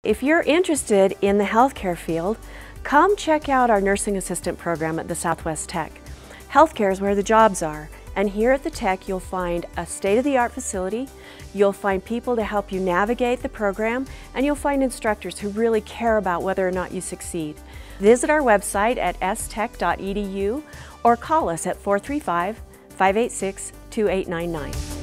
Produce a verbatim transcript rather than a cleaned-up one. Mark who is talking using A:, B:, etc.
A: If you're interested in the healthcare field, come check out our nursing assistant program at the Southwest Tech. Healthcare is where the jobs are, and here at the Tech you'll find a state-of-the-art facility, you'll find people to help you navigate the program, and you'll find instructors who really care about whether or not you succeed. Visit our website at s tech dot e d u or call us at four three five, five eight six, two eight nine nine.